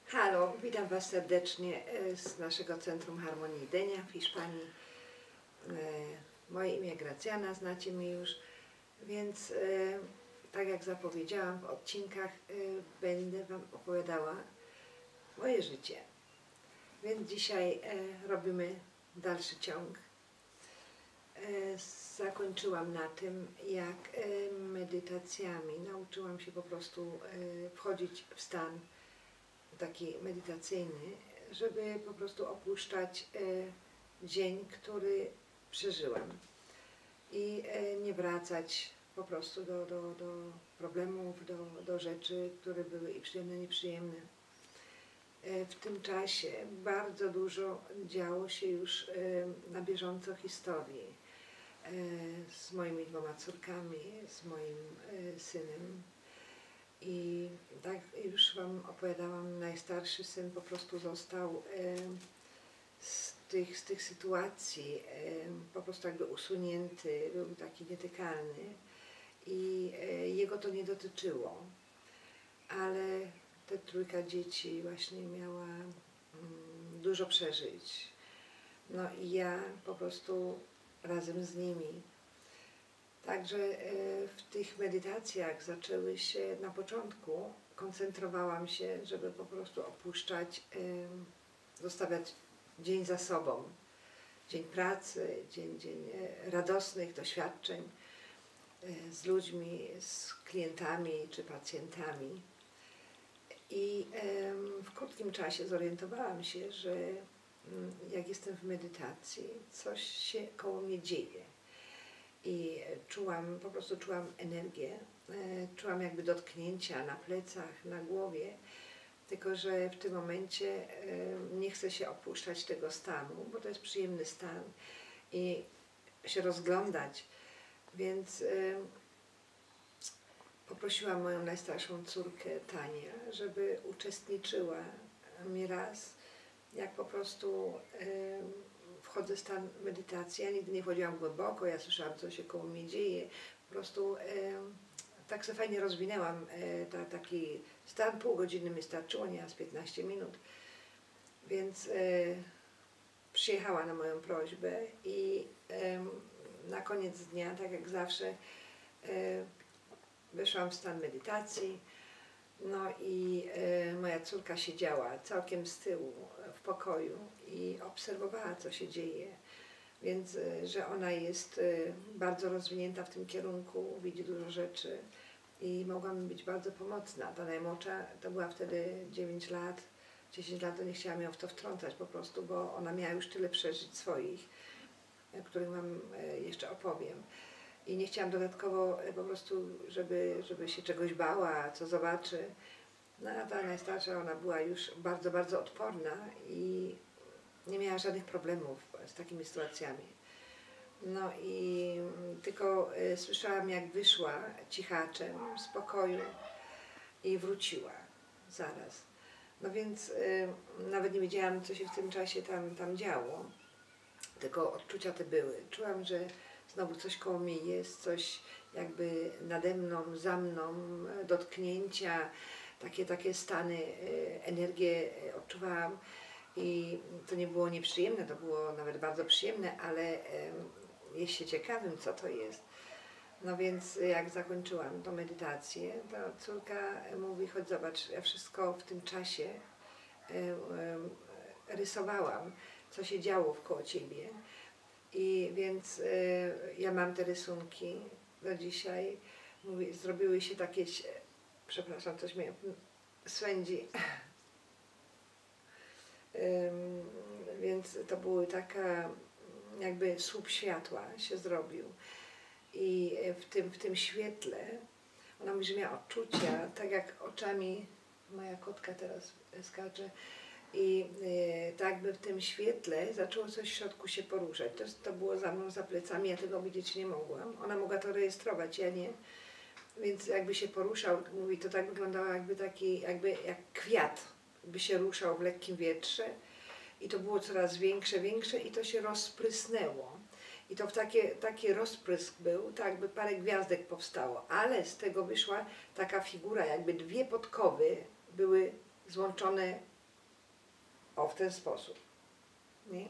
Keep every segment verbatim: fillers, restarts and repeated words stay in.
Halo, witam Was serdecznie z naszego Centrum Harmonii Denia w Hiszpanii. Moje imię Gracjana, znacie mnie już, więc tak jak zapowiedziałam w odcinkach, będę Wam opowiadała moje życie. Więc dzisiaj robimy dalszy ciąg. Zakończyłam na tym, jak medytacjami nauczyłam się po prostu wchodzić w stan taki medytacyjny, żeby po prostu opuszczać dzień, który przeżyłam i nie wracać po prostu do, do, do problemów, do, do rzeczy, które były i przyjemne, i nieprzyjemne. W tym czasie bardzo dużo działo się już na bieżąco historii z moimi dwoma córkami, z moim synem. I tak już Wam opowiadałam, najstarszy syn po prostu został z tych, z tych sytuacji po prostu jakby usunięty, był taki nietykalny i jego to nie dotyczyło. Ale ta trójka dzieci właśnie miała dużo przeżyć. No i ja po prostu razem z nimi. Także w tych medytacjach zaczęły się, na początku koncentrowałam się, żeby po prostu opuszczać, zostawiać dzień za sobą. Dzień pracy, dzień, dzień radosnych doświadczeń z ludźmi, z klientami czy pacjentami. I w krótkim czasie zorientowałam się, że jak jestem w medytacji, coś się koło mnie dzieje. I czułam, po prostu czułam energię, czułam jakby dotknięcia na plecach, na głowie, tylko że w tym momencie nie chcę się opuszczać tego stanu, bo to jest przyjemny stan i się rozglądać, więc poprosiłam moją najstarszą córkę Tanię, żeby uczestniczyła mi raz, jak po prostu wchodzę w stan medytacji. Ja nigdy nie wchodziłam głęboko, ja słyszałam, co się koło mnie dzieje. Po prostu e, tak sobie fajnie rozwinęłam e, ta, taki stan, pół godziny mi starczyło, nie z piętnaście minut. Więc e, przyjechała na moją prośbę i e, na koniec dnia, tak jak zawsze, e, weszłam w stan medytacji. No i e, moja córka siedziała całkiem z tyłu w pokoju i obserwowała, co się dzieje, więc e, że ona jest e, bardzo rozwinięta w tym kierunku, widzi dużo rzeczy i mogła mi być bardzo pomocna. Ta najmłodsza to była wtedy dziewięć lat, dziesięć lat, to nie chciałam ją w to wtrącać po prostu, bo ona miała już tyle przeżyć swoich, o których Wam e, jeszcze opowiem. I nie chciałam dodatkowo po prostu, żeby, żeby się czegoś bała, co zobaczy. No a ta najstarsza, ona była już bardzo, bardzo odporna i nie miała żadnych problemów z takimi sytuacjami. No i tylko y, słyszałam, jak wyszła cichaczem z pokoju i wróciła zaraz. No więc y, nawet nie wiedziałam, co się w tym czasie tam, tam działo, tylko odczucia te były. Czułam, że znowu coś koło mnie jest, coś jakby nade mną, za mną, dotknięcia, takie, takie stany, energię odczuwałam i to nie było nieprzyjemne, to było nawet bardzo przyjemne, ale jest się ciekawym, co to jest. No więc jak zakończyłam tą medytację, to córka mówi, chodź zobacz, ja wszystko w tym czasie rysowałam, co się działo wkoło ciebie. I więc y, ja mam te rysunki do dzisiaj. Mówi, zrobiły się takie, przepraszam, coś mnie swędzi. Ym, więc to były taka, jakby słup światła się zrobił. I w tym, w tym świetle, ona mówi, że miała odczucia, tak jak oczami, moja kotka teraz skacze, i y, tak jakby w tym świetle zaczęło coś w środku się poruszać. To, to było za mną, za plecami, ja tego widzieć nie mogłam. Ona mogła to rejestrować, ja nie. Więc jakby się poruszał, mówi, to tak wyglądało jakby taki, jakby jak kwiat by się ruszał w lekkim wietrze. I to było coraz większe, większe i to się rozprysnęło. I to w takie, taki rozprysk był, tak jakby parę gwiazdek powstało. Ale z tego wyszła taka figura, jakby dwie podkowy były złączone O, w ten sposób. Nie?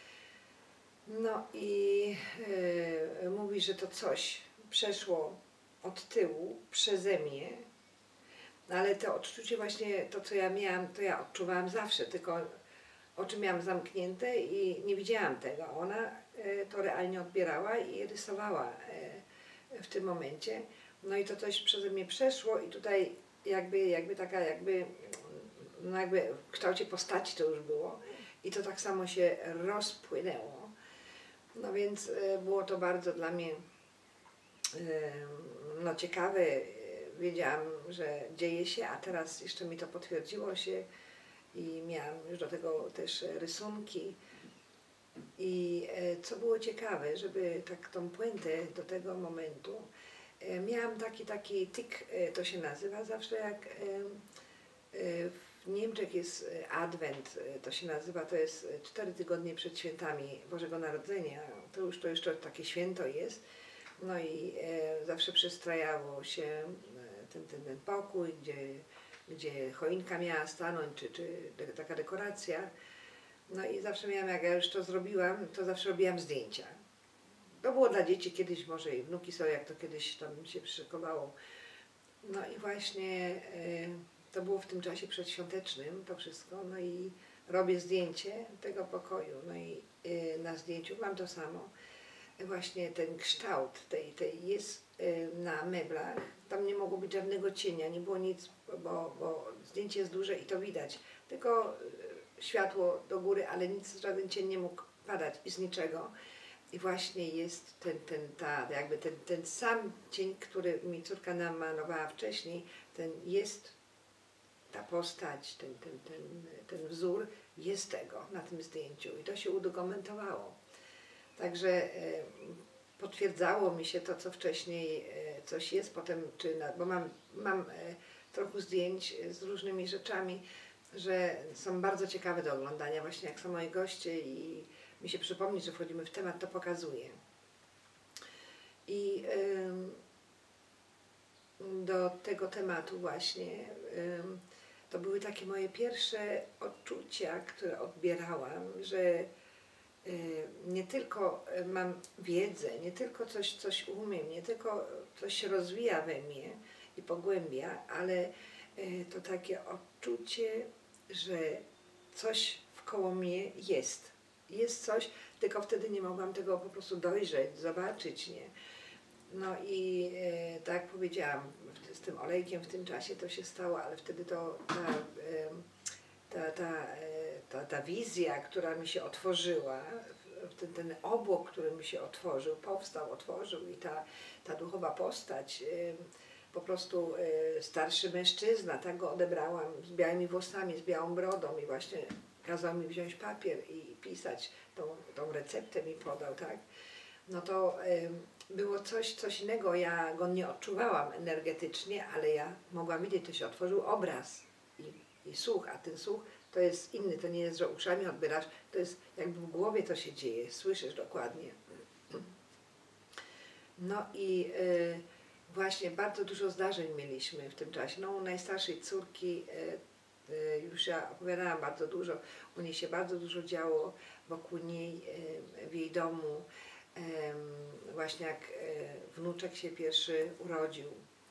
No i yy, mówi, że to coś przeszło od tyłu, przeze mnie, no ale to odczucie właśnie, to co ja miałam, to ja odczuwałam zawsze, tylko oczy miałam zamknięte i nie widziałam tego. Ona yy, to realnie odbierała i rysowała yy, w tym momencie. No i to coś przeze mnie przeszło i tutaj jakby, jakby taka, jakby, no jakby w kształcie postaci to już było i to tak samo się rozpłynęło. No więc y, było to bardzo dla mnie y, no ciekawe, wiedziałam, że dzieje się, a teraz jeszcze mi to potwierdziło się i miałam już do tego też rysunki. I y, co było ciekawe, żeby tak tą puentę do tego momentu, y, miałam taki, taki tik, y, to się nazywa zawsze jak y, y, w Niemczech jest Adwent, to się nazywa, to jest cztery tygodnie przed świętami Bożego Narodzenia, to już to jeszcze takie święto jest. No i e, zawsze przestrajało się ten, ten, ten pokój, gdzie, gdzie choinka miała stanąć, czy, czy de, taka dekoracja. No i zawsze miałam, jak ja już to zrobiłam, to zawsze robiłam zdjęcia. To było dla dzieci kiedyś, może i wnuki są, jak to kiedyś tam się szykowało. No i właśnie e, to było w tym czasie przedświątecznym to wszystko, no i robię zdjęcie tego pokoju, no i y, na zdjęciu mam to samo. Właśnie ten kształt tej, tej jest y, na meblach, tam nie mogło być żadnego cienia, nie było nic, bo, bo zdjęcie jest duże i to widać, tylko y, światło do góry, ale nic, żaden cień nie mógł padać i z niczego. I właśnie jest ten, ten, ta, jakby ten, ten sam cień, który mi córka namalowała wcześniej, ten jest ta postać, ten, ten, ten, ten wzór jest tego na tym zdjęciu i to się udokumentowało. Także e, potwierdzało mi się to, co wcześniej e, coś jest, potem, czy na, bo mam, mam e, trochę zdjęć z różnymi rzeczami, że są bardzo ciekawe do oglądania, właśnie jak są moi goście i mi się przypomni, że wchodzimy w temat, to pokazuję. I y, do tego tematu właśnie y, to były takie moje pierwsze odczucia, które odbierałam, że y, nie tylko mam wiedzę, nie tylko coś, coś umiem, nie tylko coś się rozwija we mnie i pogłębia, ale y, to takie odczucie, że coś wkoło mnie jest. Jest coś, tylko wtedy nie mogłam tego po prostu dojrzeć, zobaczyć, nie? No i e, tak jak powiedziałam, z tym olejkiem w tym czasie to się stało, ale wtedy to ta, e, ta, ta, e, ta, ta wizja, która mi się otworzyła, ten, ten obłok, który mi się otworzył, powstał, otworzył i ta, ta duchowa postać, e, po prostu e, starszy mężczyzna, tak go odebrałam, z białymi włosami, z białą brodą i właśnie kazał mi wziąć papier i pisać, tą, tą receptę mi podał, tak? No to y, było coś, coś innego, ja go nie odczuwałam energetycznie, ale ja mogłam widzieć, to się otworzył obraz i, i słuch, a ten słuch to jest inny, to nie jest, że uszami odbierasz, to jest jakby w głowie to się dzieje, słyszysz dokładnie. No i y, właśnie bardzo dużo zdarzeń mieliśmy w tym czasie. No u najstarszej córki y, y, już ja opowiadałam bardzo dużo, u niej się bardzo dużo działo wokół niej, y, w jej domu. Y, właśnie jak y, wnuczek się pierwszy urodził,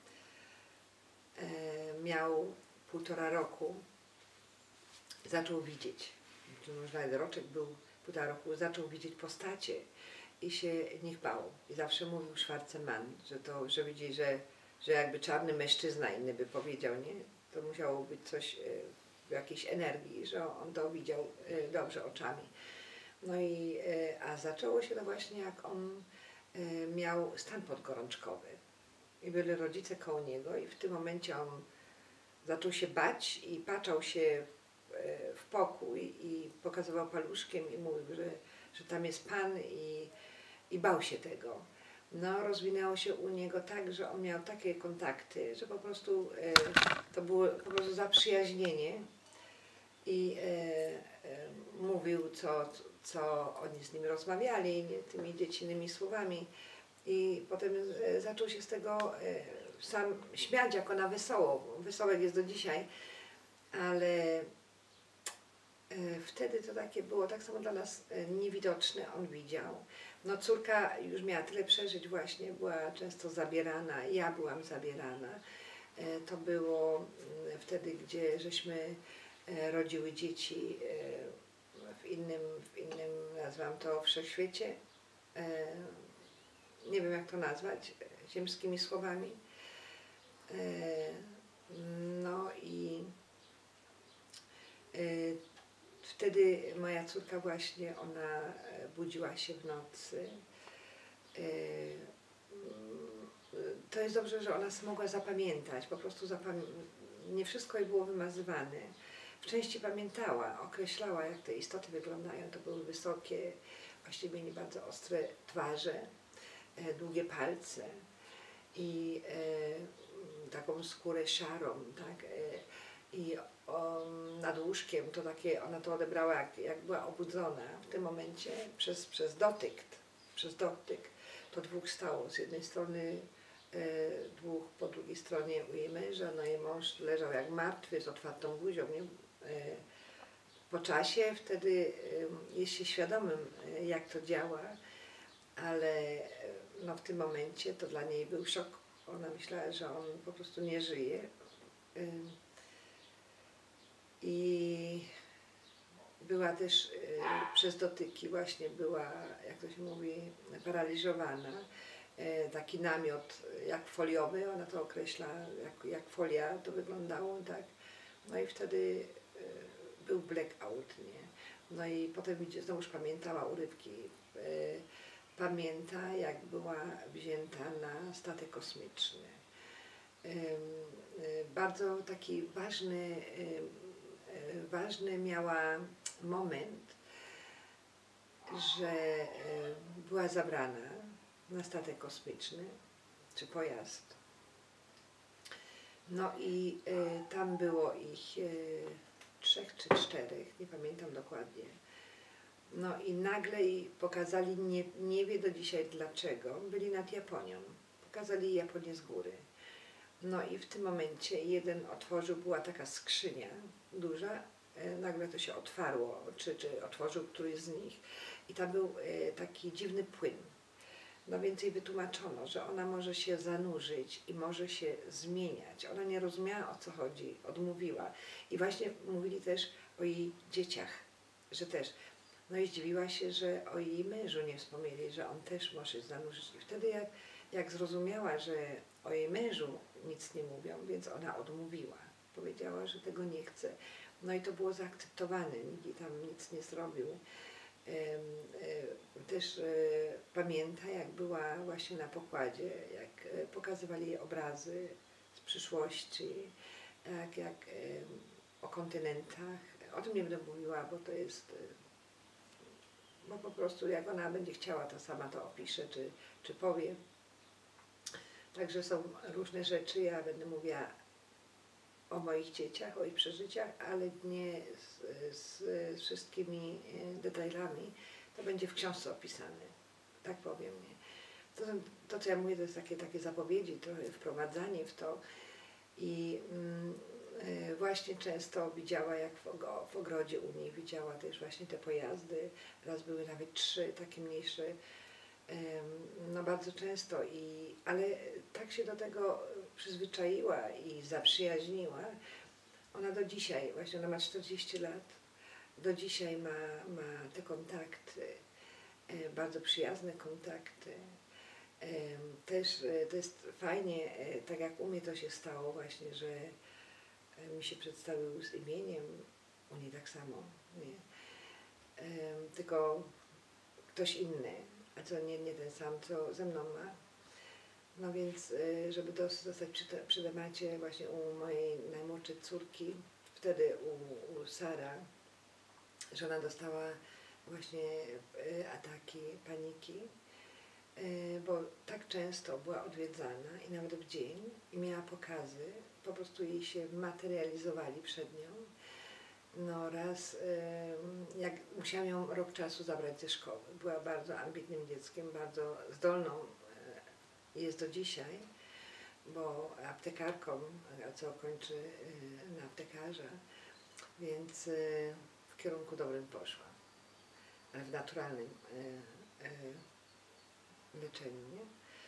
y, miał półtora roku, zaczął widzieć, może nawet roczek był półtora roku, zaczął widzieć postacie i się nich bał. I zawsze mówił Schwarzemann, że to, że widzi, że, że jakby czarny mężczyzna inny by powiedział, nie? To musiało być coś w jakiejś energii, że on to widział dobrze oczami. No i, a zaczęło się to właśnie jak on miał stan podgorączkowy. I byli rodzice koło niego i w tym momencie on zaczął się bać i patrzał się w pokój i pokazywał paluszkiem i mówił, że, że tam jest Pan i, i bał się tego. No, rozwinęło się u niego tak, że on miał takie kontakty, że po prostu e, to było po prostu zaprzyjaźnienie i e, e, mówił, co, co oni z nim rozmawiali, nie, tymi dziecinnymi słowami i potem e, zaczął się z tego e, sam śmiać jako na wesoło. Wesołek jest do dzisiaj, ale Wtedy to takie było tak samo dla nas niewidoczne, on widział. No córka już miała tyle przeżyć właśnie, była często zabierana, ja byłam zabierana. To było wtedy, gdzie żeśmy rodziły dzieci w innym, w innym, nazwam to, wszechświecie. Nie wiem, jak to nazwać ziemskimi słowami. No i wtedy moja córka właśnie, ona budziła się w nocy. To jest dobrze, że ona mogła zapamiętać, po prostu zapamię nie wszystko jej było wymazywane. W części pamiętała, określała, jak te istoty wyglądają. To były wysokie, właściwie nie bardzo ostre twarze, długie palce i e, taką skórę szarą, tak? E, I o, nad łóżkiem to takie, ona to odebrała, jak, jak była obudzona w tym momencie przez, przez dotyk, przez dotyk. To dwóch stało, z jednej strony e, dwóch, po drugiej stronie u jej męża, no jej mąż leżał jak martwy z otwartą buzią, nie? E, po czasie wtedy e, jest się świadomym, e, jak to działa, ale no, w tym momencie to dla niej był szok. Ona myślała, że on po prostu nie żyje. E, I była też e, przez dotyki właśnie była, jak to się mówi, paraliżowana. E, taki namiot jak foliowy, ona to określa, jak, jak folia to wyglądało, tak. No i wtedy e, był blackout, nie. No i potem widzicie, znowuż pamiętała urywki. E, pamięta, jak była wzięta na statek kosmiczny. E, e, bardzo taki ważny e, ważny miała moment, że była zabrana na statek kosmiczny, czy pojazd. No i tam było ich trzech czy czterech, nie pamiętam dokładnie. No i nagle jej pokazali, nie, nie wie do dzisiaj dlaczego, byli nad Japonią. Pokazali Japonię z góry. No i w tym momencie jeden otworzył, była taka skrzynia duża, nagle to się otwarło, czy, czy otworzył któryś z nich i tam był taki dziwny płyn. No więc jej wytłumaczono, że ona może się zanurzyć i może się zmieniać. Ona nie rozumiała, o co chodzi, odmówiła. I właśnie mówili też o jej dzieciach, że też. No i zdziwiła się, że o jej mężu nie wspomnieli, że on też może się zanurzyć. I wtedy jak, jak zrozumiała, że o jej mężu nic nie mówią, więc ona odmówiła. Powiedziała, że tego nie chce. No i to było zaakceptowane, nikt jej tam nic nie zrobił. Też pamięta, jak była właśnie na pokładzie, jak pokazywali jej obrazy z przyszłości, jak, jak o kontynentach. O tym nie będę mówiła, bo to jest, bo po prostu jak ona będzie chciała, to sama to opisze, czy, czy powie. Także są różne rzeczy, ja będę mówiła o moich dzieciach, o ich przeżyciach, ale nie z, z, z wszystkimi detailami. To będzie w książce opisane, tak powiem. Nie? To, to, co ja mówię, to jest takie, takie zapowiedzi, trochę wprowadzanie w to. I mm, właśnie często widziała, jak w, w ogrodzie u niej widziała też właśnie te pojazdy. Raz były nawet trzy, takie mniejsze. No bardzo często, i, ale tak się do tego przyzwyczaiła i zaprzyjaźniła. Ona do dzisiaj, właśnie ona ma czterdzieści lat, do dzisiaj ma, ma te kontakty, bardzo przyjazne kontakty. Też to jest fajnie, tak jak u mnie to się stało właśnie, że mi się przedstawił z imieniem, u niej tak samo, nie? Tylko ktoś inny, a co nie, nie ten sam, co ze mną ma. No więc, żeby zostać przy, te, przy temacie właśnie u mojej najmłodszej córki, wtedy u, u Sara, że ona dostała właśnie ataki paniki, bo tak często była odwiedzana i nawet w dzień i miała pokazy, po prostu jej się materializowali przed nią. No raz, jak musiałam ją rok czasu zabrać ze szkoły, była bardzo ambitnym dzieckiem, bardzo zdolną, jest do dzisiaj, bo aptekarką, co kończy na aptekarza, więc w kierunku dobrym poszła, ale w naturalnym e, e, leczeniu, nie?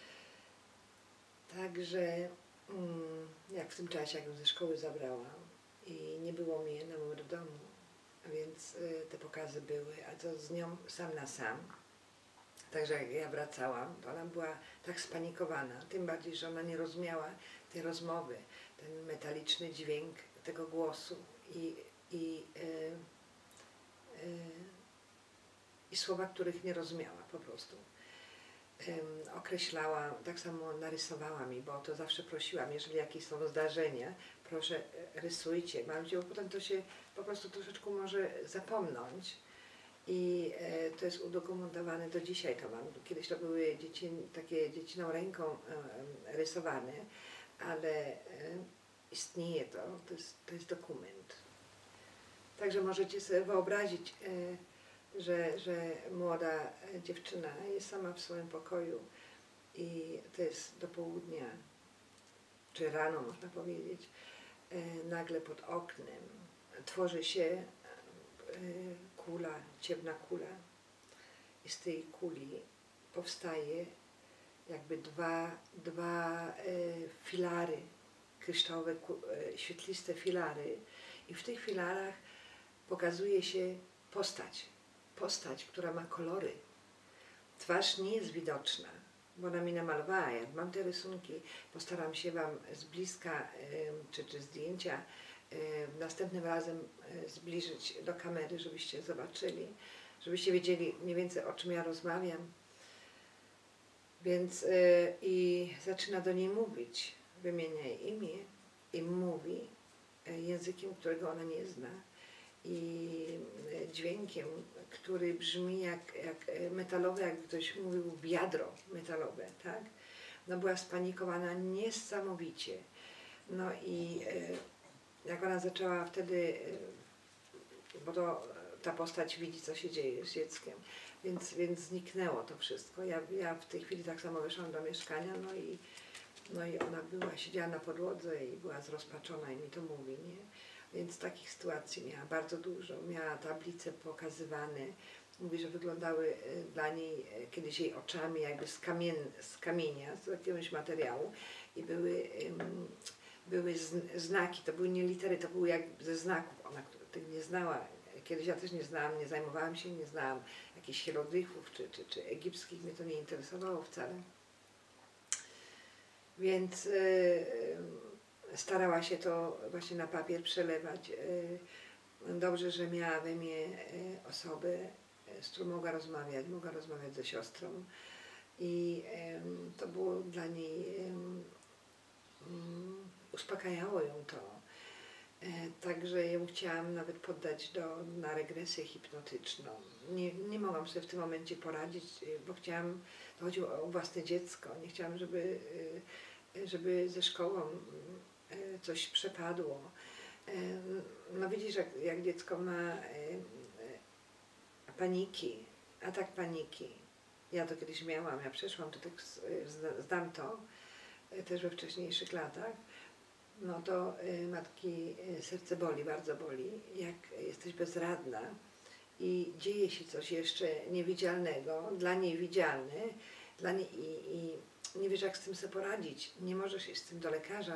Także mm, jak w tym czasie, jak ją ze szkoły zabrałam i nie było mnie na numer domu, więc y, te pokazy były, a to z nią sam na sam. Także jak ja wracałam, to ona była tak spanikowana, tym bardziej, że ona nie rozumiała tej rozmowy, ten metaliczny dźwięk tego głosu i, i, y, y, i słowa, których nie rozumiała po prostu. Um, określała, tak samo narysowała mi, bo to zawsze prosiłam, jeżeli jakieś są zdarzenia, proszę rysujcie, malujcie, bo potem to się po prostu troszeczkę może zapomnieć i e, to jest udokumentowane do dzisiaj, to mam. Kiedyś to były dzieci, takie dzieciną ręką e, rysowane, ale e, istnieje to, to jest, to jest dokument. Także możecie sobie wyobrazić, e, Że, że młoda dziewczyna jest sama w swoim pokoju i to jest do południa, czy rano można powiedzieć, nagle pod oknem tworzy się kula, ciemna kula i z tej kuli powstaje jakby dwa, dwa filary, kryształowe, świetliste filary i w tych filarach pokazuje się postać. Postać, która ma kolory. Twarz nie jest widoczna, bo ona mi namalowała. Jak mam te rysunki, postaram się Wam z bliska, czy, czy zdjęcia następnym razem zbliżyć do kamery, żebyście zobaczyli, żebyście wiedzieli mniej więcej, o czym ja rozmawiam. Więc i zaczyna do niej mówić, wymienia jej imię i mówi językiem, którego ona nie zna. I dźwiękiem, który brzmi jak, jak metalowe, jakby ktoś mówił wiadro metalowe, tak? No była spanikowana niesamowicie. No i jak ona zaczęła wtedy, bo to ta postać widzi, co się dzieje z dzieckiem, więc, więc zniknęło to wszystko. Ja, ja w tej chwili tak samo wyszłam do mieszkania, no i, no i ona była, siedziała na podłodze i była zrozpaczona i mi to mówi, nie? Więc takich sytuacji miała bardzo dużo. Miała tablice pokazywane. Mówi, że wyglądały dla niej kiedyś jej oczami jakby z, kamien, z kamienia, z jakiegoś materiału i były, um, były znaki, to były nie litery, to były jak ze znaków. Ona tych nie znała. Kiedyś ja też nie znałam, nie zajmowałam się, nie znałam jakichś hieroglifów czy, czy, czy egipskich, mnie to nie interesowało wcale. Więc yy, starała się to właśnie na papier przelewać. Dobrze, że miała we mnie osobę, z którą mogła rozmawiać, mogła rozmawiać ze siostrą i to było dla niej, uspokajało ją to. Także ją chciałam nawet poddać do, na regresję hipnotyczną. Nie, nie mogłam sobie w tym momencie poradzić, bo chciałam, to chodziło o własne dziecko, nie chciałam, żeby, żeby ze szkołą coś przepadło. No widzisz, jak, jak dziecko ma paniki, atak paniki. Ja to kiedyś miałam, ja przeszłam, to tak znam to, też we wcześniejszych latach. No to matki serce boli, bardzo boli, jak jesteś bezradna i dzieje się coś jeszcze niewidzialnego, dla niej widzialne, dla niej i, i nie wiesz, jak z tym sobie poradzić, nie możesz iść z tym do lekarza.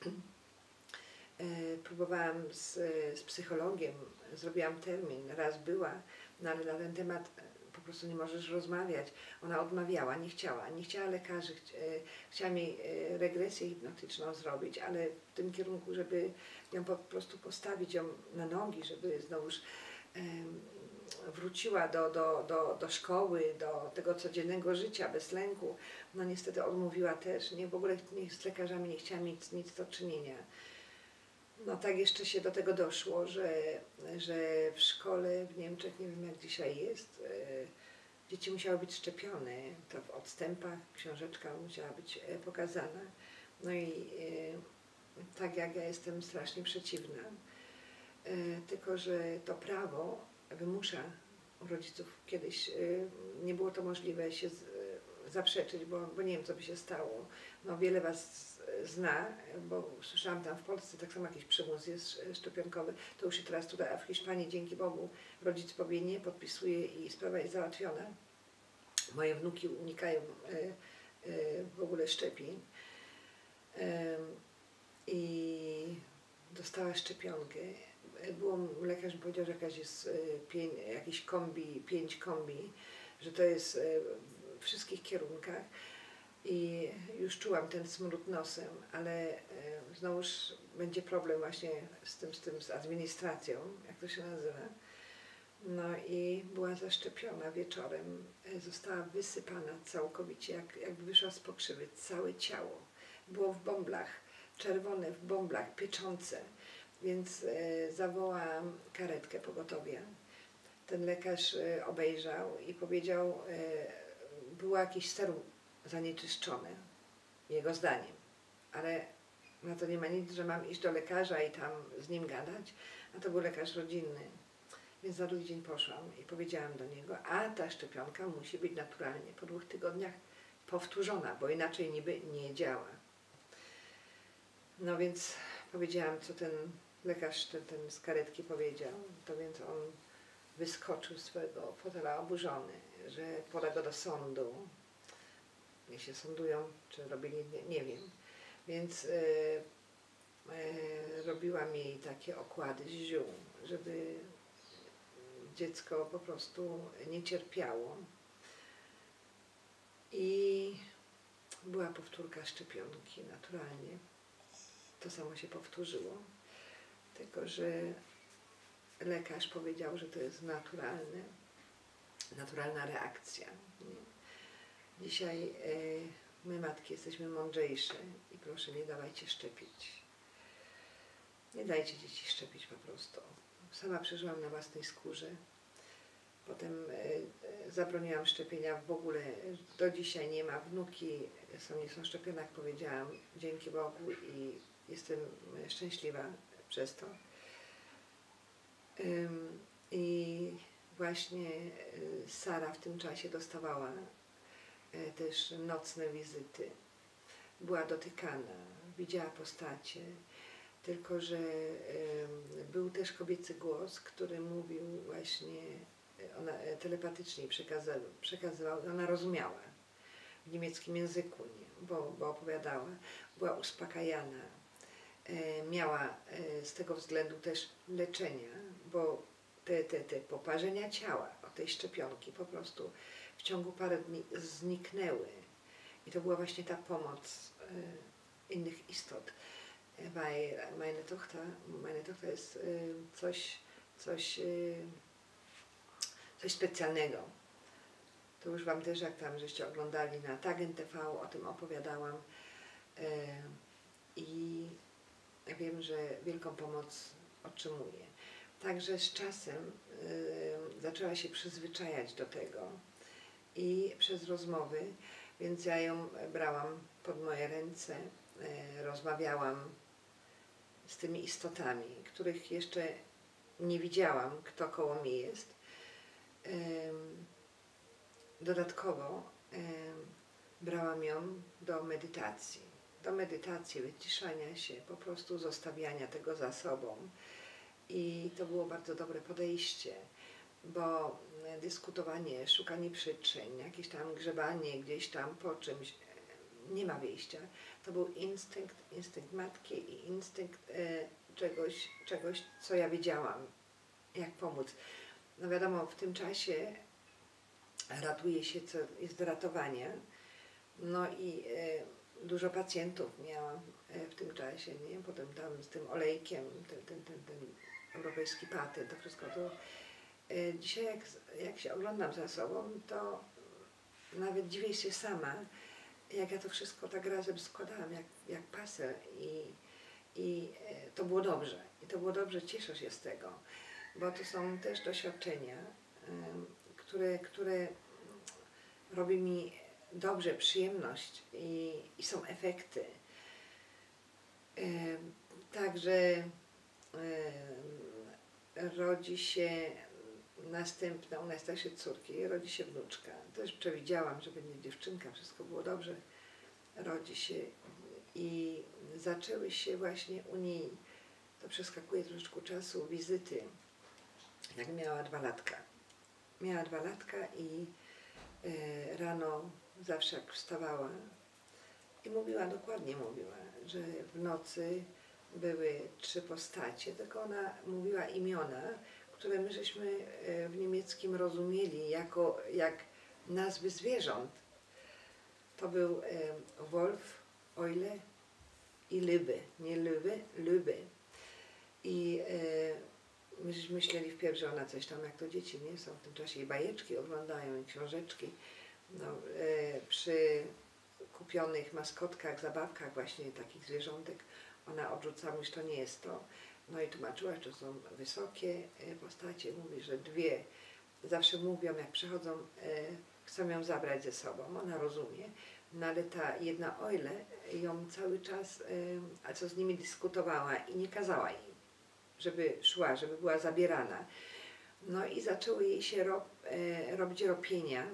Próbowałam z, z psychologiem, zrobiłam termin, raz była, no ale na ten temat po prostu nie możesz rozmawiać. Ona odmawiała, nie chciała, nie chciała lekarzy, chciała mi regresję hipnotyczną zrobić, ale w tym kierunku, żeby ją po prostu postawić ją na nogi, żeby znowuż wróciła do, do, do, do szkoły, do tego codziennego życia bez lęku. No niestety odmówiła też, nie, w ogóle nie, z lekarzami nie chciała mieć nic do czynienia. No tak jeszcze się do tego doszło, że, że w szkole w Niemczech, nie wiem jak dzisiaj jest, dzieci musiały być szczepione, to w odstępach książeczka musiała być pokazana. No i tak jak ja jestem strasznie przeciwna, tylko że to prawo wymusza u rodziców, kiedyś nie było to możliwe się zaprzeczyć, bo, bo nie wiem, co by się stało. No wiele Was zna, bo słyszałam tam w Polsce tak samo jakiś przymus jest szczepionkowy. To już się teraz tutaj, a w Hiszpanii dzięki Bogu rodzic powie nie, podpisuje i sprawa jest załatwiona. Moje wnuki unikają y, y, w ogóle szczepień. Y, I dostała szczepionkę. Było, lekarz mi powiedział, że jakaś jest pię, jakiś kombi, pięć kombi, że to jest w wszystkich kierunkach i już czułam ten smród nosem, ale znowuż będzie problem właśnie z tym, z tym, z administracją, jak to się nazywa. No i była zaszczepiona wieczorem, została wysypana całkowicie, jak, jakby wyszła z pokrzywy, całe ciało. Było w bąblach, czerwone w bąblach, pieczące. Więc e, zawołałam karetkę pogotowia. Ten lekarz e, obejrzał i powiedział, e, było jakieś serum zanieczyszczone, jego zdaniem. Ale na to nie ma nic, że mam iść do lekarza i tam z nim gadać, a to był lekarz rodzinny. Więc za drugi dzień poszłam i powiedziałam do niego, a ta szczepionka musi być naturalnie po dwóch tygodniach powtórzona, bo inaczej niby nie działa. No więc powiedziałam, co ten lekarz ten, ten z karetki powiedział, to więc on wyskoczył z swojego fotela oburzony, że poda go do sądu. Niech się sądują, czy robili, nie, nie wiem. Więc e, e, robiłam jej takie okłady z ziół, żeby dziecko po prostu nie cierpiało. I była powtórka szczepionki naturalnie. To samo się powtórzyło. Tylko że lekarz powiedział, że to jest naturalne, naturalna reakcja. Nie? Dzisiaj e, my matki jesteśmy mądrzejsze i proszę, nie dawajcie szczepić. Nie dajcie dzieci szczepić po prostu. Sama przeżyłam na własnej skórze. Potem e, zabroniłam szczepienia w ogóle. Do dzisiaj nie ma. Wnuki są, nie są szczepione, jak powiedziałam, dzięki Bogu i jestem szczęśliwa przez to. I właśnie Sara w tym czasie dostawała też nocne wizyty. Była dotykana, widziała postacie, tylko że był też kobiecy głos, który mówił właśnie, ona telepatycznie przekazywał, przekazywał, ona rozumiała w niemieckim języku, nie, bo, bo opowiadała, była uspokajana. Miała z tego względu też leczenia, bo te, te, te poparzenia ciała od tej szczepionki po prostu w ciągu parę dni zniknęły. I to była właśnie ta pomoc innych istot. Weil meine Tochter, meine Tochter jest coś, coś, coś specjalnego. To już Wam też, jak tam żeście oglądali na Tagen T V, o tym opowiadałam. I wiem, że wielką pomoc otrzymuje. Także z czasem y, zaczęła się przyzwyczajać do tego i przez rozmowy, więc ja ją brałam pod moje ręce, y, rozmawiałam z tymi istotami, których jeszcze nie widziałam, kto koło mnie jest. Y, dodatkowo y, brałam ją do medytacji. do medytacji, wyciszania się, po prostu zostawiania tego za sobą. I to było bardzo dobre podejście, bo dyskutowanie, szukanie przyczyn, jakieś tam grzebanie gdzieś tam po czymś, nie ma wyjścia. To był instynkt, instynkt matki i instynkt e, czegoś, czegoś, co ja wiedziałam, jak pomóc. No wiadomo, w tym czasie ratuje się, co jest do ratowania. No i e, dużo pacjentów miałam w tym czasie, nie? Potem tam z tym olejkiem, ten, ten, ten, ten europejski patent, to wszystko to. E, dzisiaj jak, jak się oglądam za sobą, to nawet dziwię się sama, jak ja to wszystko tak razem składałam, jak, jak pasel i, i e, to było dobrze. I to było dobrze, cieszę się z tego, bo to są też doświadczenia, e, które, które robi mi dobrze, przyjemność i, i są efekty. E, także e, rodzi się następna, u najstarszej córki rodzi się wnuczka. Też przewidziałam, że będzie dziewczynka, wszystko było dobrze. Rodzi się i zaczęły się właśnie u niej, to przeskakuje troszeczkę czasu, wizyty, jak miała dwa latka. Miała dwa latka i e, rano zawsze jak wstawała i mówiła, dokładnie mówiła, że w nocy były trzy postacie, tylko ona mówiła imiona, które my żeśmy w niemieckim rozumieli jako jak nazwy zwierząt. To był e, Wolf, Eule i Lyby, nie Löwe, Lyby. I e, myśmy myśleli wpierw, że ona coś tam, jak to dzieci, nie? Są w tym czasie i bajeczki oglądają, i książeczki. No, e, przy kupionych maskotkach, zabawkach właśnie takich zwierzątek, ona odrzucała, że to nie jest to. No i tłumaczyła, że to są wysokie postacie. Mówi, że dwie zawsze mówią, jak przychodzą, e, chcą ją zabrać ze sobą. Ona rozumie. No ale ta jedna Eule ją cały czas, e, a co z nimi dyskutowała i nie kazała im, żeby szła, żeby była zabierana. No i zaczęły jej się ro, e, robić ropienia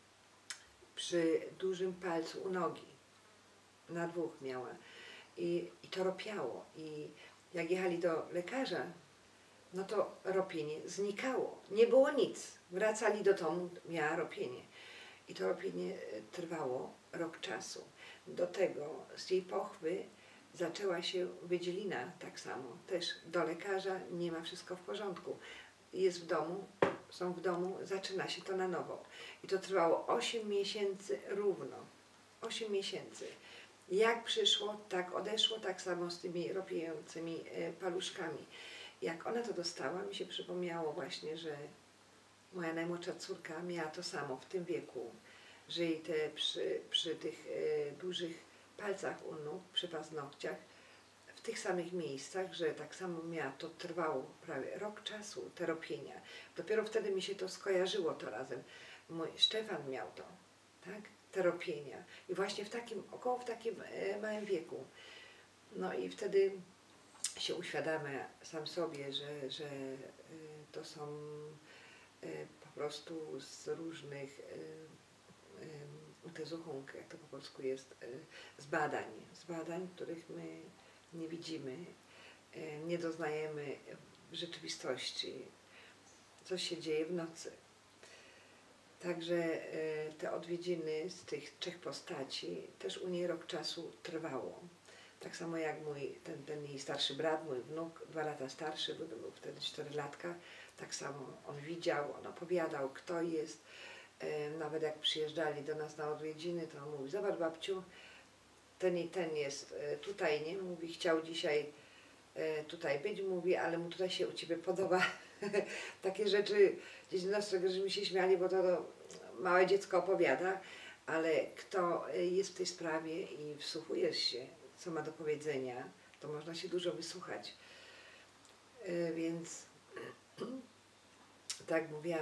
przy dużym palcu u nogi. Na dwóch miała. I, i to ropiało. I jak jechali do lekarza, no to ropienie znikało. Nie było nic. Wracali do domu, miała ropienie. I to ropienie trwało rok czasu. Do tego z jej pochwy zaczęła się wydzielina tak samo. Też do lekarza, nie ma wszystko w porządku. Jest w domu, są w domu, zaczyna się to na nowo. I to trwało osiem miesięcy równo. osiem miesięcy. Jak przyszło, tak odeszło, tak samo z tymi ropiejącymi paluszkami. Jak ona to dostała, mi się przypomniało właśnie, że moja najmłodsza córka miała to samo w tym wieku, że jej te przy, przy tych e, dużych palcach u nóg, przy paznokciach, w tych samych miejscach, że tak samo miała, to trwało prawie rok czasu, te ropienia. Dopiero wtedy mi się to skojarzyło to razem. Mój Stefan miał to, tak? Te ropienia. I właśnie w takim, około w takim e, małym wieku. No i wtedy się uświadamia sam sobie, że, że e, to są e, po prostu z różnych e, e, Untersuchung, jak to po polsku jest, e, z badań, z badań, których my nie widzimy, e, nie doznajemy w rzeczywistości, co się dzieje w nocy. Także te odwiedziny z tych trzech postaci też u niej rok czasu trwało. Tak samo jak mój, ten, ten jej starszy brat, mój wnuk, dwa lata starszy, bo był wtedy cztery latka, tak samo on widział, on opowiadał, kto jest. Nawet jak przyjeżdżali do nas na odwiedziny, to on mówi, zobacz babciu, ten i ten jest tutaj, nie? Mówi, chciał dzisiaj tutaj być, mówi, ale mu tutaj się u ciebie podoba. Takie rzeczy dzieciństwo, że my się śmiali, bo to, to małe dziecko opowiada, ale kto jest w tej sprawie i wsłuchujesz się, co ma do powiedzenia, to można się dużo wysłuchać. Więc tak jak mówiłam,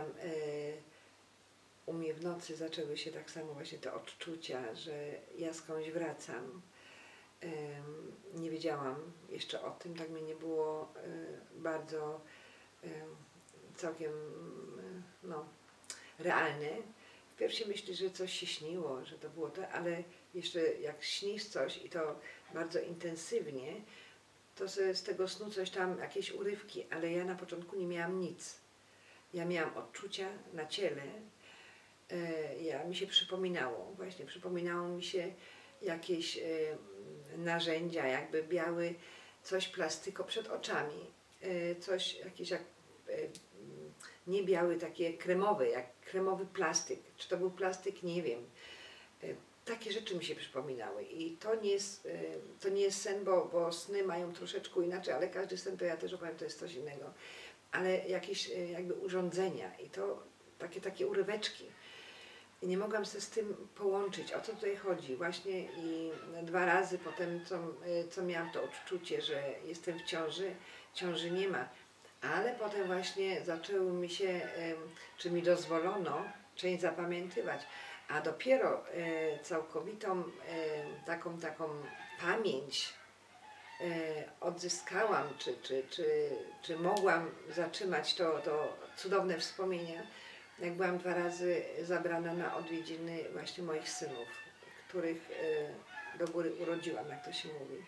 u mnie w nocy zaczęły się tak samo właśnie te odczucia, że ja skądś wracam. Nie wiedziałam jeszcze o tym, tak mi nie było bardzo całkiem no, realne. Wpierw się myśli, że coś się śniło, że to było to, ale jeszcze jak śnisz coś i to bardzo intensywnie, to z tego snu coś tam, jakieś urywki, ale ja na początku nie miałam nic. Ja miałam odczucia na ciele, ja, mi się przypominało, właśnie przypominało mi się jakieś narzędzia, jakby biały coś plastiko przed oczami, coś jakieś jak nie biały, takie kremowe, jak kremowy plastyk. Czy to był plastyk? Nie wiem. Takie rzeczy mi się przypominały i to nie jest, to nie jest sen, bo, bo sny mają troszeczkę inaczej, ale każdy sen, to ja też opowiem, to jest coś innego. Ale jakieś jakby urządzenia i to takie, takie uryweczki. I nie mogłam się z tym połączyć, o co tutaj chodzi. Właśnie i dwa razy potem, co, co miałam to odczucie, że jestem w ciąży, ciąży nie ma. Ale potem właśnie zaczęło mi się, czy mi dozwolono część zapamiętywać, a dopiero całkowitą taką, taką pamięć odzyskałam, czy, czy, czy, czy mogłam zatrzymać to, to cudowne wspomnienia, jak byłam dwa razy zabrana na odwiedziny właśnie moich synów, których do góry urodziłam, jak to się mówi.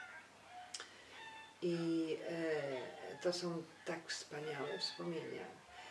I to są tak wspaniałe wspomnienia.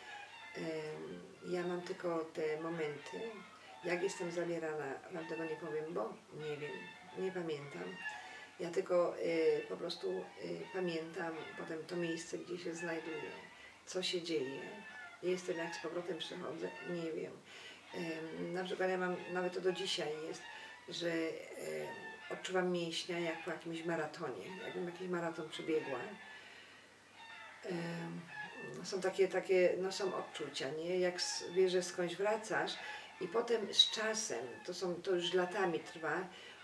Ja mam tylko te momenty, jak jestem zabierana, wam tego nie powiem, bo nie wiem, nie pamiętam. Ja tylko y, po prostu y, pamiętam potem to miejsce, gdzie się znajduję, co się dzieje. Jestem, jak z powrotem przychodzę, nie wiem. Ym, na przykład ja mam, nawet to do dzisiaj jest, że y, odczuwam mięśnia jak po jakimś maratonie, jakbym jakiś maraton przebiegła. Ym, są takie, takie, no są odczucia, nie? Jak wiesz, że skądś wracasz i potem z czasem, to, są, to już latami trwa,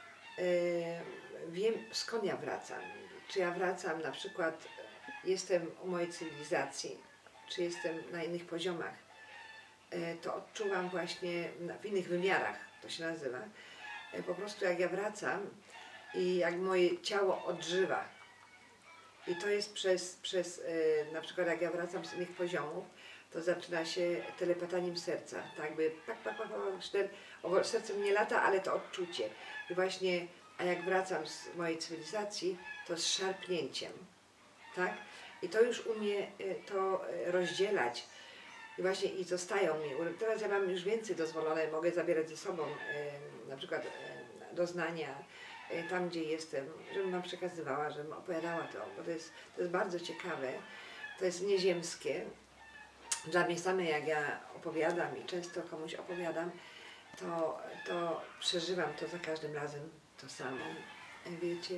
wiem, skąd ja wracam. Czy ja wracam, na przykład jestem u mojej cywilizacji, czy jestem na innych poziomach. To odczuwam właśnie w innych wymiarach, to się nazywa. Po prostu jak ja wracam i jak moje ciało odżywa. I to jest przez, przez na przykład jak ja wracam z innych poziomów, to zaczyna się telepataniem serca, tak by pak, pak, pak, pak, serce mnie lata, ale to odczucie. I właśnie, a jak wracam z mojej cywilizacji, to z szarpnięciem, tak? I to już umie to rozdzielać. I właśnie i zostają mi. Teraz ja mam już więcej dozwolone, mogę zabierać ze sobą na przykład doznania tam, gdzie jestem, żebym wam przekazywała, żebym opowiadała to, bo to jest, to jest bardzo ciekawe, to jest nieziemskie. Dla mnie samej, jak ja opowiadam i często komuś opowiadam, to, to przeżywam to za każdym razem to samo. Wiecie,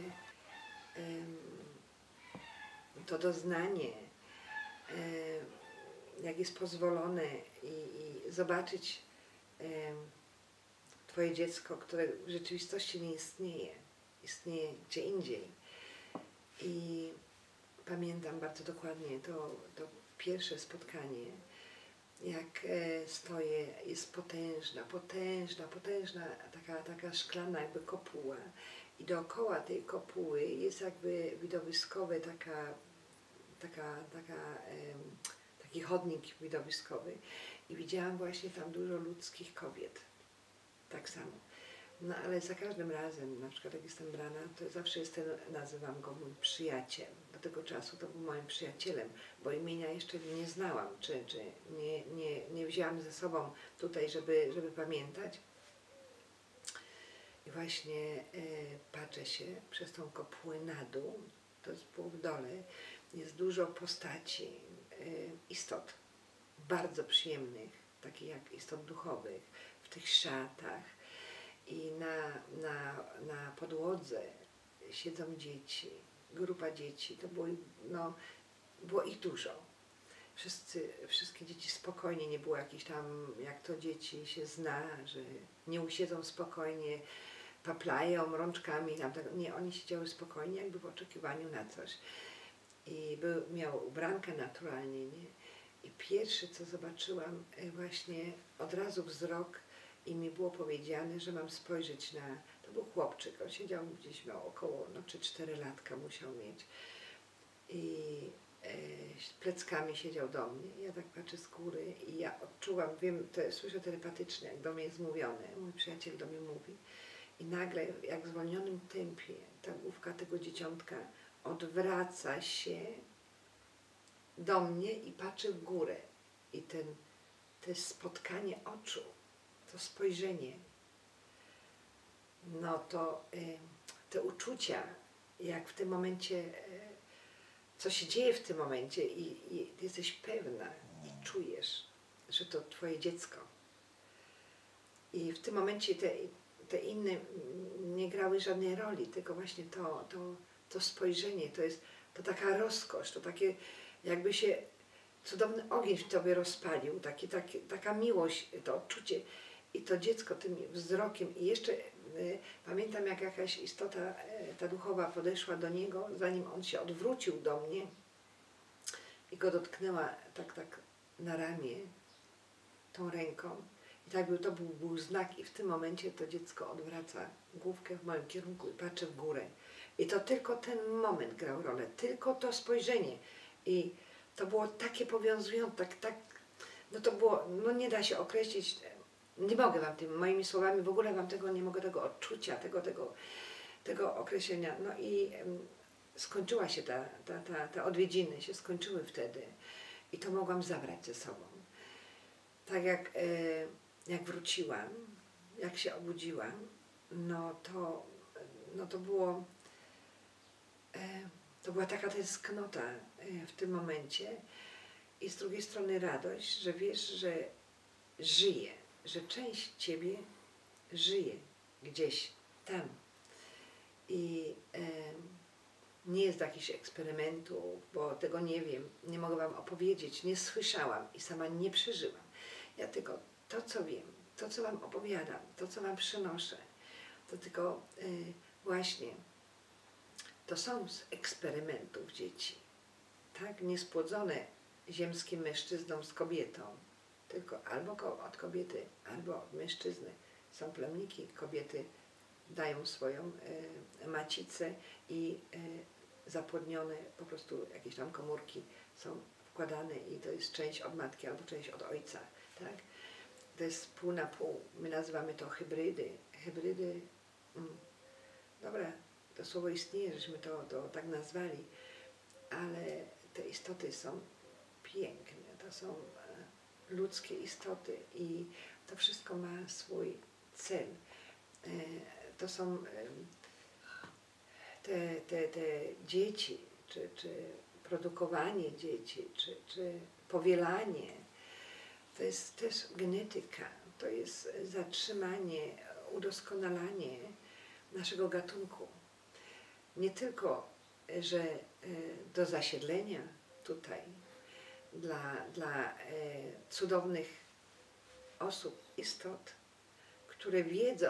to doznanie, jak jest pozwolone i, i zobaczyć twoje dziecko, które w rzeczywistości nie istnieje, istnieje gdzie indziej. I pamiętam bardzo dokładnie to, to pierwsze spotkanie, jak stoję, jest potężna, potężna, potężna taka, taka szklana jakby kopuła i dookoła tej kopuły jest jakby widowiskowy taka, taka, taka, um, taki chodnik widowiskowy i widziałam właśnie tam dużo ludzkich kobiet, tak samo. No ale za każdym razem, na przykład jak jestem brana, to zawsze jestem, nazywam go mój przyjaciel. Do tego czasu to był moim przyjacielem, bo imienia jeszcze nie znałam, czy, czy nie, nie, nie wzięłam ze sobą tutaj, żeby, żeby pamiętać. I właśnie e, patrzę się przez tą kopułę na dół, to jest pół w dole, jest dużo postaci, e, istot, bardzo przyjemnych, takich jak istot duchowych, w tych szatach. I na, na, na podłodze siedzą dzieci, grupa dzieci, to było, no, było ich dużo. Wszyscy, wszystkie dzieci spokojnie, nie było jakichś tam, jak to dzieci się zna, że nie usiedzą spokojnie, paplają rączkami, tam, tak, nie, oni siedziały spokojnie, jakby w oczekiwaniu na coś. I był, miał ubrankę naturalnie, nie? I pierwsze, co zobaczyłam, właśnie od razu wzrok, i mi było powiedziane, że mam spojrzeć na... To był chłopczyk, on siedział gdzieś, miał około, no czy cztery latka musiał mieć. I e, pleckami siedział do mnie. Ja tak patrzę z góry i ja odczułam, wiem, to słyszę telepatycznie, jak do mnie jest mówione, mój przyjaciel do mnie mówi. I nagle, jak w zwolnionym tempie, ta główka tego dzieciątka odwraca się do mnie i patrzy w górę. I ten, to spotkanie oczu, to spojrzenie, no to y, te uczucia, jak w tym momencie, y, co się dzieje w tym momencie i, i jesteś pewna i czujesz, że to twoje dziecko. I w tym momencie te, te inne nie grały żadnej roli, tylko właśnie to, to, to spojrzenie, to jest to taka rozkosz, to takie jakby się cudowny ogień w tobie rozpalił, taki, taki, taka miłość, to odczucie. I to dziecko tym wzrokiem i jeszcze y, pamiętam, jak jakaś istota, y, ta duchowa podeszła do niego, zanim on się odwrócił do mnie i go dotknęła tak, tak na ramię tą ręką. I tak był, to był, był znak i w tym momencie to dziecko odwraca główkę w moim kierunku i patrzy w górę. I to tylko ten moment grał rolę, tylko to spojrzenie. I to było takie powiązujące, tak, tak, no to było, no nie da się określić, nie mogę wam tym, moimi słowami w ogóle wam tego, nie mogę tego odczucia, tego, tego, tego określenia. No i um, skończyła się ta, ta, ta, ta odwiedziny, się skończyły wtedy i to mogłam zabrać ze sobą. Tak jak, e, jak wróciłam, jak się obudziłam, no to, no to było, e, to była taka tęsknota e, w tym momencie i z drugiej strony radość, że wiesz, że żyje, że część ciebie żyje gdzieś tam. I e, nie jest jakichś eksperymentów, bo tego nie wiem, nie mogę wam opowiedzieć, nie słyszałam i sama nie przeżyłam. Ja tylko to, co wiem, to, co wam opowiadam, to, co wam przynoszę, to tylko y, właśnie to są z eksperymentów dzieci, tak, niespłodzone ziemskim mężczyzną z kobietą, tylko albo ko od kobiety, albo od mężczyzny. Są plemniki, kobiety dają swoją y, macicę i y, zapłodnione po prostu jakieś tam komórki są wkładane i to jest część od matki albo część od ojca, tak? To jest pół na pół. My nazywamy to hybrydy. Hybrydy, mm, dobra, to słowo istnieje, żeśmy to, to tak nazwali, ale te istoty są piękne, to są e, ludzkie istoty i to wszystko ma swój cel. E, to są e, te, te, te dzieci, czy, czy produkowanie dzieci, czy, czy powielanie, to jest też genetyka, to jest zatrzymanie, udoskonalanie naszego gatunku. Nie tylko, że do zasiedlenia tutaj dla, dla cudownych osób, istot, które wiedzą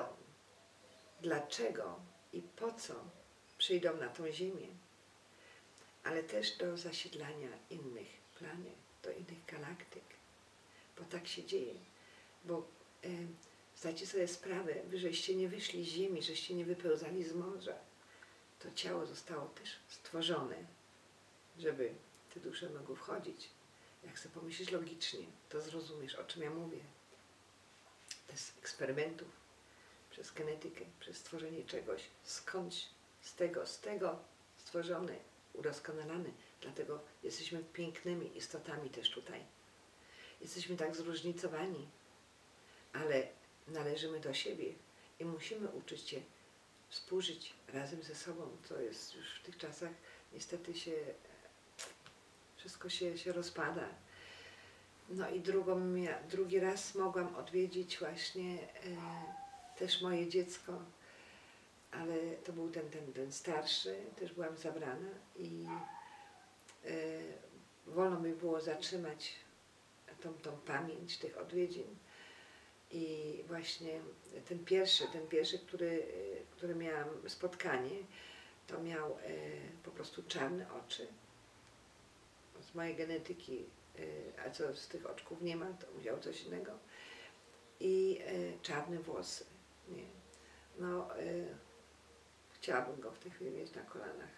dlaczego i po co przyjdą na tą ziemię, ale też do zasiedlania innych planet, do innych galaktyk. Bo tak się dzieje, bo e, zdajcie sobie sprawę, wy żeście nie wyszli z ziemi, żeście nie wypełzali z morza. To ciało zostało też stworzone, żeby te dusze mogły wchodzić. Jak sobie pomyślisz logicznie, to zrozumiesz, o czym ja mówię. To jest eksperymentów, przez genetykę, przez stworzenie czegoś, skądś, z tego, z tego stworzone, udoskonalane. Dlatego jesteśmy pięknymi istotami też tutaj. Jesteśmy tak zróżnicowani, ale należymy do siebie i musimy uczyć się współżyć razem ze sobą, co jest już w tych czasach niestety się, wszystko się, się rozpada. No i drugą, drugi raz mogłam odwiedzić właśnie e, też moje dziecko, ale to był ten, ten, ten starszy, też byłam zabrana i e, wolno mi było zatrzymać tą, tą pamięć tych odwiedzin. I właśnie ten pierwszy, ten pierwszy, który, który miałam spotkanie, to miał e, po prostu czarne oczy. Z mojej genetyki, e, a co z tych oczków nie ma, to miał coś innego. I e, czarne włosy. Nie. No, e, chciałabym go w tej chwili mieć na kolanach.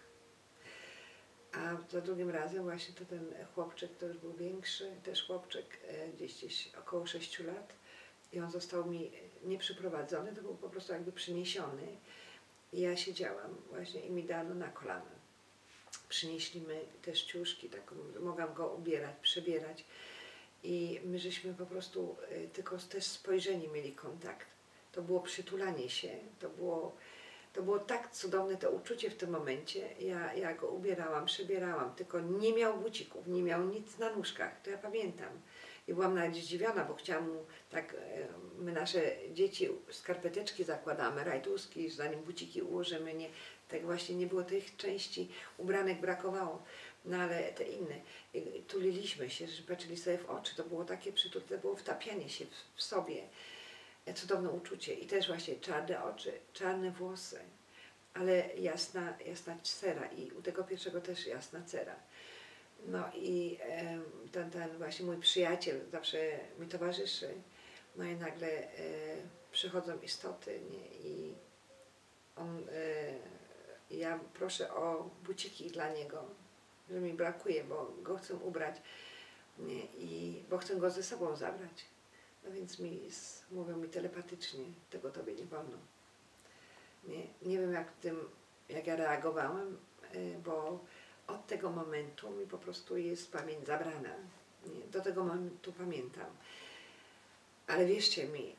A za drugim razem właśnie to ten chłopczyk, który już był większy, też chłopczyk, e, gdzieś, gdzieś około sześciu lat. I on został mi nie przyprowadzony, to był po prostu jakby przyniesiony. I ja siedziałam właśnie i mi dano na kolana. Przynieśli mi też ciuszki, taką, mogłam go ubierać, przebierać. I my żeśmy po prostu y, tylko też spojrzenie mieli kontakt. To było przytulanie się, to było, to było tak cudowne to uczucie w tym momencie. Ja, ja go ubierałam, przebierałam, tylko nie miał bucików, nie miał nic na nóżkach, to ja pamiętam. I byłam nawet zdziwiona, bo chciałam mu, tak, my nasze dzieci skarpeteczki zakładamy, rajtuski, zanim buciki ułożymy, nie, tak właśnie nie było tych części ubranek, brakowało, no ale te inne. I tuliliśmy się, że patrzyli sobie w oczy, to było takie przytulne, to było wtapianie się w, w sobie, cudowne uczucie. I też właśnie czarne oczy, czarne włosy, ale jasna, jasna cera i u tego pierwszego też jasna cera. No i e, ten, ten właśnie mój przyjaciel zawsze mi towarzyszy, no i nagle e, przychodzą istoty, nie? I on, e, ja ja proszę o buciki dla niego, że mi brakuje, bo go chcę ubrać, nie? I, bo chcę go ze sobą zabrać. No więc mi, mówią mi telepatycznie, tego tobie nie wolno. Nie, nie wiem jak, tym, jak ja reagowałam, bo od tego momentu mi po prostu jest pamięć zabrana. Nie? Do tego momentu pamiętam. Ale wierzcie mi,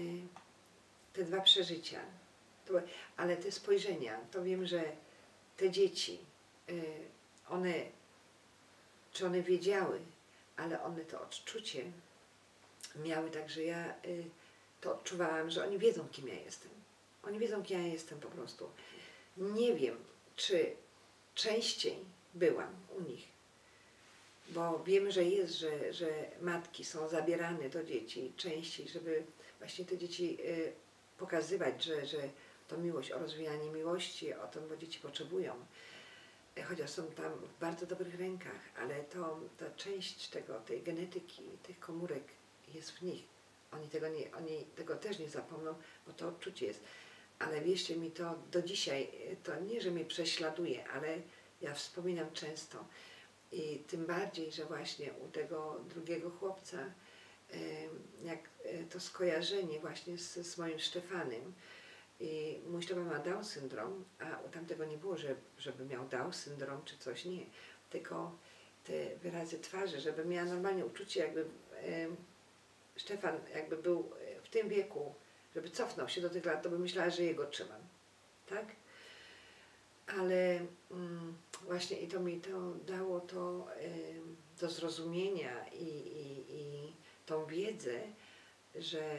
te dwa przeżycia, to, ale te spojrzenia, to wiem, że te dzieci, one, czy one wiedziały, ale one to odczucie miały, także ja to odczuwałam, że oni wiedzą, kim ja jestem. Oni wiedzą, kim ja jestem po prostu. Nie wiem, czy częściej byłam u nich, bo wiem, że jest, że, że matki są zabierane do dzieci częściej, żeby właśnie te dzieci y, pokazywać, że, że to miłość, o rozwijanie miłości, o tym, bo dzieci potrzebują. Chociaż są tam w bardzo dobrych rękach, ale to, ta część tego, tej genetyki, tych komórek jest w nich. Oni tego, nie, oni tego też nie zapomną, bo to odczucie jest. Ale wierzcie mi, to do dzisiaj, to nie, że mnie prześladuje, ale ja wspominam często. I tym bardziej, że właśnie u tego drugiego chłopca, jak to skojarzenie właśnie z, z moim Szczefanem, i mój Szczepan ma Down syndrom, a u tamtego nie było, że, żeby miał Down syndrom czy coś, nie. Tylko te wyrazy twarzy, żeby miała normalnie uczucie, jakby e, Szczepan jakby był w tym wieku, żeby cofnął się do tych lat, to bym myślała, że jego trzymam, tak? Ale mm, właśnie i to mi to dało to y, do zrozumienia i, i, i tą wiedzę, że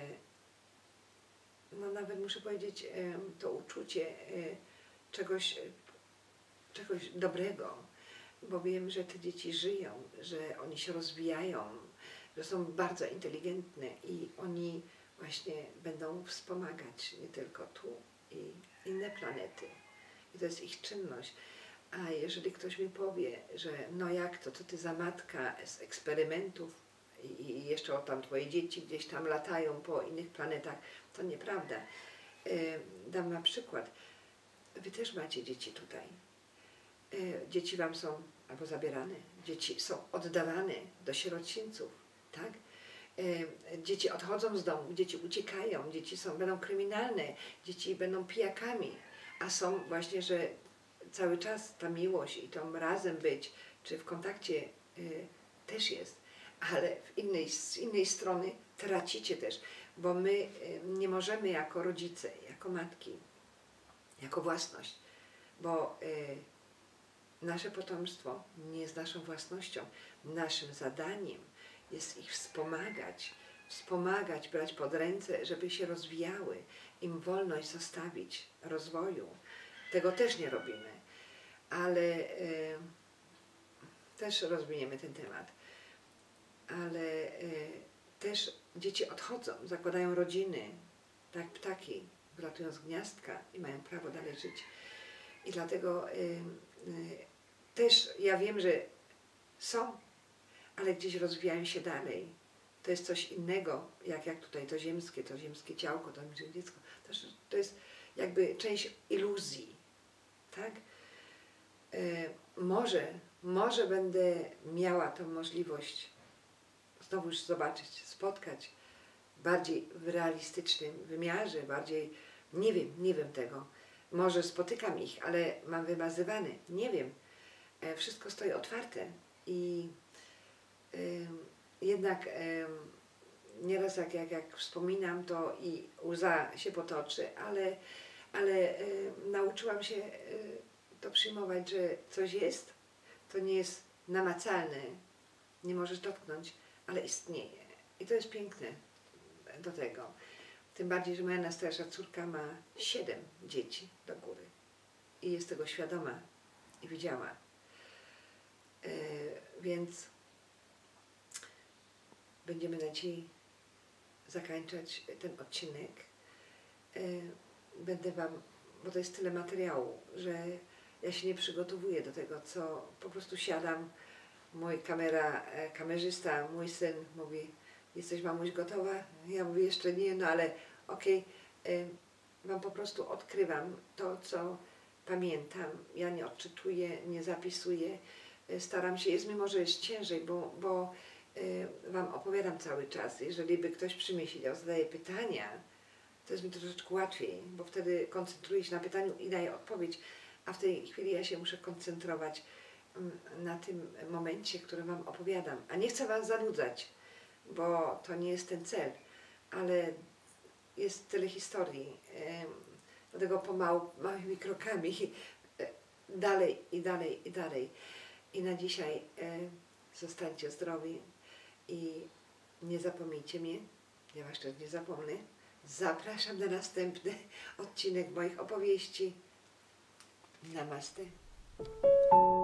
no nawet muszę powiedzieć, y, to uczucie y, czegoś, y, czegoś dobrego, bo wiem, że te dzieci żyją, że oni się rozwijają, że są bardzo inteligentne i oni właśnie będą wspomagać nie tylko tu i inne planety. I to jest ich czynność. A jeżeli ktoś mi powie, że no jak to, to ty za matka z eksperymentów i, i jeszcze o tam twoje dzieci gdzieś tam latają po innych planetach, to nieprawda. Yy, dam wam przykład. Wy też macie dzieci tutaj. Yy, dzieci wam są albo zabierane, dzieci są oddawane do sierocińców, tak? Dzieci odchodzą z domu, dzieci uciekają, dzieci są, będą kryminalne, dzieci będą pijakami, a są właśnie, że cały czas ta miłość i to razem być, czy w kontakcie y, też jest, ale w innej, z innej strony tracicie też, bo my y, nie możemy jako rodzice, jako matki, jako własność, bo y, nasze potomstwo nie jest naszą własnością, naszym zadaniem jest ich wspomagać, wspomagać, brać pod ręce, żeby się rozwijały, im wolność zostawić rozwoju. Tego też nie robimy, ale e, też rozwiniemy ten temat. Ale e, też dzieci odchodzą, zakładają rodziny, tak ptaki wylatują z gniazdka i mają prawo dalej żyć. I dlatego e, e, też ja wiem, że są, ale gdzieś rozwijają się dalej. To jest coś innego, jak, jak tutaj to ziemskie, to ziemskie ciałko, to ziemskie dziecko. To, to jest jakby część iluzji, tak? E, może, może będę miała tą możliwość znowu już zobaczyć, spotkać bardziej w realistycznym wymiarze, bardziej, nie wiem, nie wiem tego. Może spotykam ich, ale mam wymazywane, nie wiem. E, wszystko stoi otwarte i jednak nieraz jak, jak, jak wspominam, to i łza się potoczy, ale, ale nauczyłam się to przyjmować, że coś jest, to nie jest namacalne, nie możesz dotknąć, ale istnieje. I to jest piękne do tego. Tym bardziej, że moja najstarsza córka ma siedem dzieci do góry i jest tego świadoma i widziała. Więc będziemy na dzisiaj zakończać ten odcinek. Będę wam, bo to jest tyle materiału, że ja się nie przygotowuję do tego, co po prostu siadam, mój kamera, kamerzysta, mój syn mówi, jesteś mamuś gotowa? Ja mówię, jeszcze nie, no ale okej, okay. Wam po prostu odkrywam to, co pamiętam, ja nie odczytuję, nie zapisuję, staram się, jest mi może jest ciężej, bo, bo y, Wam opowiadam cały czas. Jeżeli by ktoś przy mnie siedział, zadaje pytania, to jest mi troszeczkę łatwiej, bo wtedy koncentruję się na pytaniu i daję odpowiedź, a w tej chwili ja się muszę koncentrować na tym momencie, który Wam opowiadam. A nie chcę Was zanudzać, bo to nie jest ten cel, ale jest tyle historii, dlatego pomału, małymi krokami dalej i dalej i dalej. I na dzisiaj zostańcie zdrowi i nie zapomnijcie mnie, ja Was też nie zapomnę. Zapraszam na następny odcinek moich opowieści. Namaste.